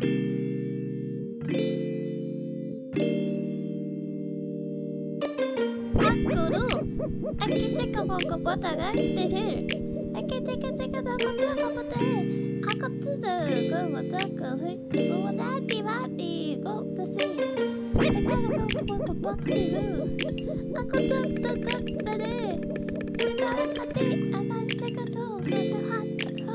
Aku cek mau ke potongan deh. Aku cek mau ke potongan. Aku tuh gue mau ke gue mati kok pasti. Sekarang aku mau ke potongan. Aku tuh tadi. Sekarang hati akan cek tuh sehat.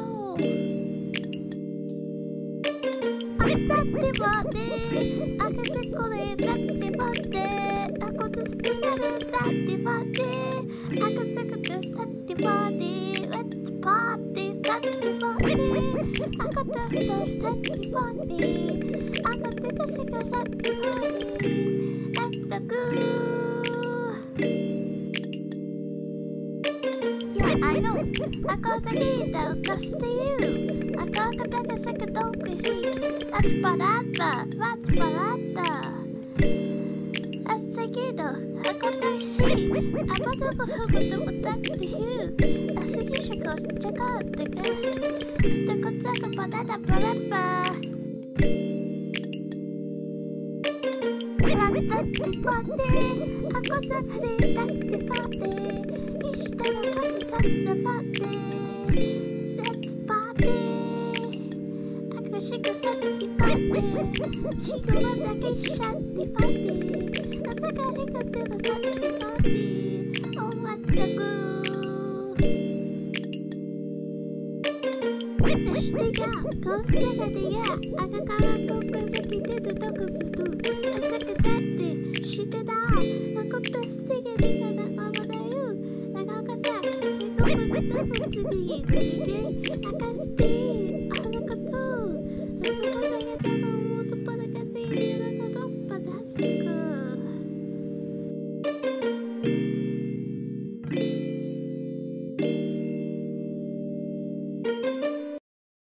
Tadi mati. Aku cek kulit tadi mati. Aku tuh tinggal tadi mati. Aku suka tuh tadi mati. Let's party tadi mati. Aku tuh tadi mati. Aku suka tadi mati. Let's go. Yeah, I know. Aku sakit pasti you. Aku kata sakit dong sih. Let's parata. Seguido, aku taksi. Aku tuh tak dihiu. Asik cekot dekat. Cekot pada berapa? Rata di pati. Aku tak di pati. Istana pati sabda pati. Let's party. Aku suka di pati. Siguro dake di pati. Sekali ketemu satu di pati, oh mataku. Tiga, kau tiga, aku kau